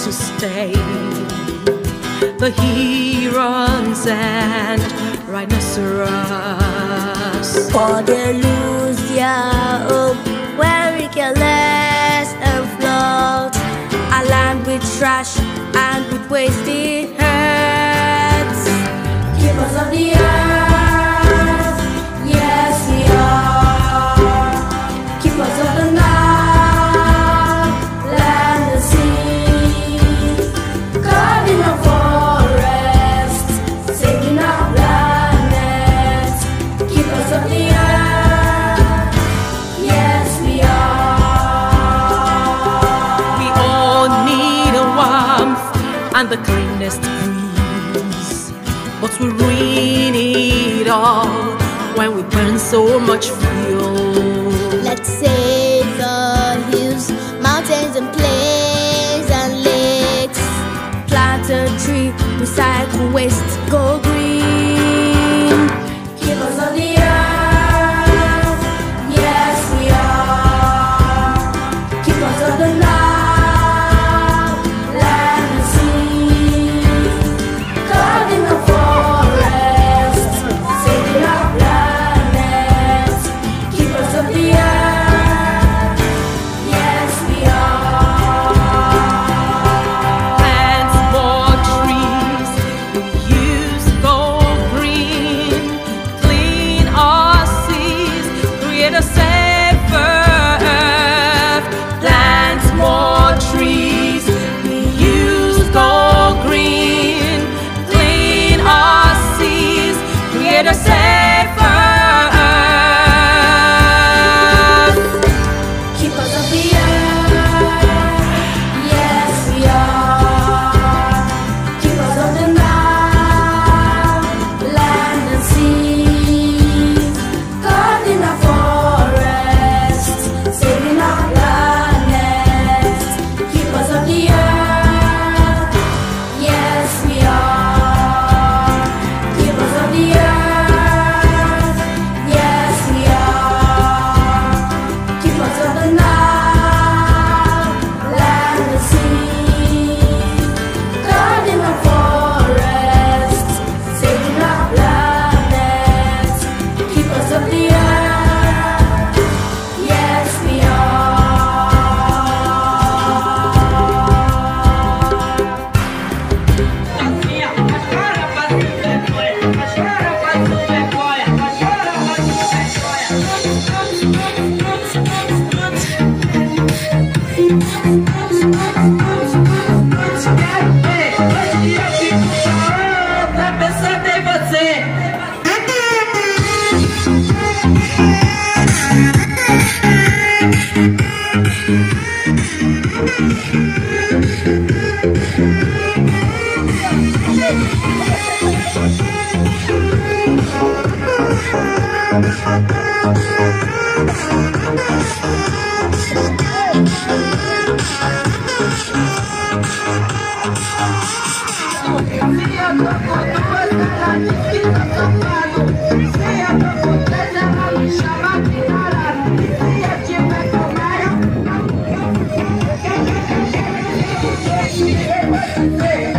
sustain the herons and rhinoceros. For they lose their hope when we careless and float, a land with trash and with wasted heads. Keepers of the earth, yes we are. Keepers of the night, land and sea. Guarding our forests, saving our planet. Keepers of the earth, yes we are. We all need a warmth and the cleanest breeze, but we ruin it all when we burn so much fuel. Let's save the hills, mountains and plains and lakes. Plant a tree, recycle waste, go green. Keepers of the earth, yes we are. Keepers of the night, land and sea. Guarding the forest, saving our planet. Keepers of the earth, yes we are. Plants more trees, use go green, clean our seas, create a safer earth. Plant more trees, use go green, clean our seas, create a safer earth. Keepers of the earth, yes we are. Keepers of the night, land and sea. Guarding our forests, saving our planet. Keepers of the earth, yes we are. Keepers of the earth, yes we are. Keepers of the night, land and sea. Guarding our forests, saving our planet. Keepers of the earth, yes we are. Hey!